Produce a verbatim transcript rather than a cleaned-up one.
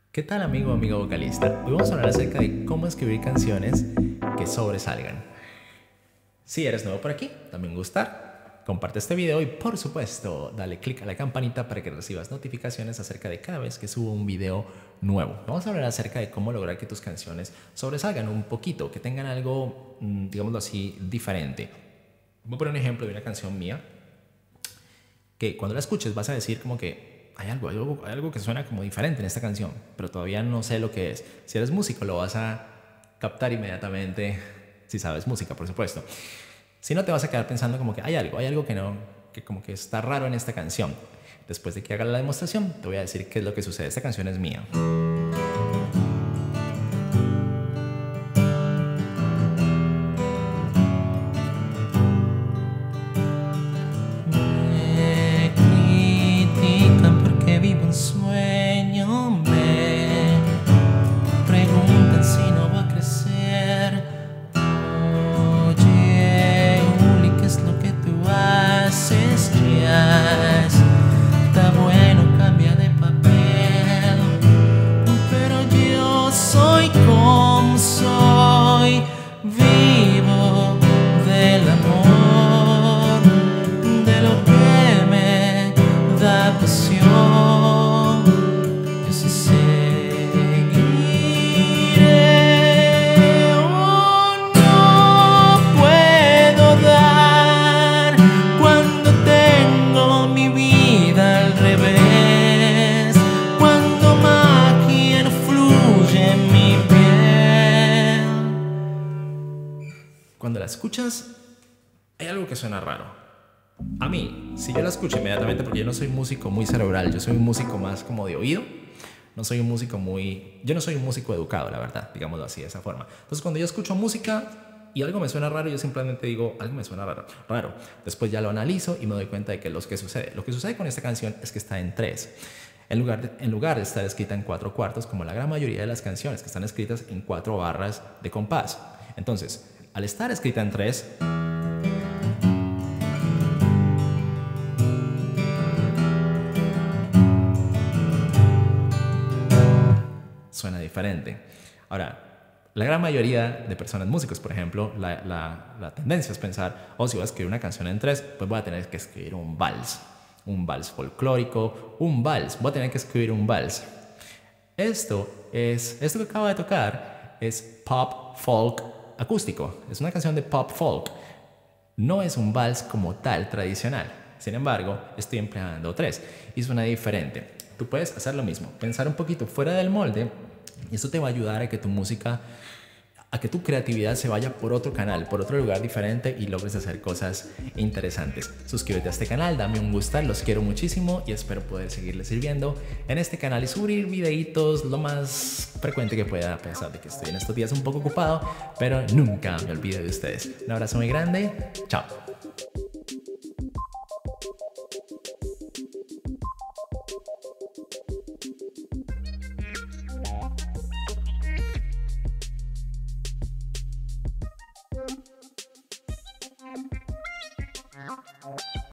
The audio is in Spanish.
¿Qué tal, amigo o amiga vocalista? Hoy vamos a hablar acerca de cómo escribir canciones que sobresalgan. Si eres nuevo por aquí, también gustar, comparte este video y por supuesto dale click a la campanita para que recibas notificaciones acerca de cada vez que subo un video nuevo. Vamos a hablar acerca de cómo lograr que tus canciones sobresalgan un poquito, que tengan algo, digámoslo así, diferente. Voy a poner un ejemplo de una canción mía que cuando la escuches vas a decir como que Hay algo, hay, algo, hay algo que suena como diferente en esta canción, pero todavía no sé lo que es. Si eres músico lo vas a captar inmediatamente, si sabes música, por supuesto. Si no, te vas a quedar pensando como que hay algo, hay algo que no, que como que está raro en esta canción. Después de que haga la demostración, te voy a decir qué es lo que sucede. Esta canción es mía. Sueño, me preguntan si no va a crecer. Oye, Uli, ¿qué es lo que tú haces? Ya está bueno, cambia de papel. Pero yo soy como soy, vivo del amor, de lo que me da pasión. Cuando la escuchas, hay algo que suena raro. A mí, si yo la escucho inmediatamente, porque yo no soy músico muy cerebral, yo soy un músico más como de oído, no soy un músico muy... Yo no soy un músico educado, la verdad, digámoslo así, de esa forma. Entonces, cuando yo escucho música y algo me suena raro, yo simplemente digo, algo me suena raro, raro. Después ya lo analizo y me doy cuenta de que lo que sucede. Lo que sucede con esta canción es que está en tres. En lugar, de, en lugar de estar escrita en cuatro cuartos, como la gran mayoría de las canciones que están escritas en cuatro barras de compás. Entonces, al estar escrita en tres, suena diferente. Ahora, la gran mayoría de personas músicos, por ejemplo, la, la, la tendencia es pensar, oh, si voy a escribir una canción en tres, pues voy a tener que escribir un vals, un vals folclórico, un vals, voy a tener que escribir un vals. Esto es, esto que acabo de tocar es pop folk acústico, es una canción de pop folk, no es un vals como tal tradicional. Sin embargo, estoy empleando tres y suena diferente. Tú puedes hacer lo mismo, pensar un poquito fuera del molde y esto te va a ayudar a que tu música, a que tu creatividad se vaya por otro canal, por otro lugar diferente y logres hacer cosas interesantes. Suscríbete a este canal, dame un gustar, los quiero muchísimo y espero poder seguirles sirviendo en este canal y subir videitos lo más frecuente que pueda, a pesar de que estoy en estos días un poco ocupado, pero nunca me olvido de ustedes. Un abrazo muy grande, chao.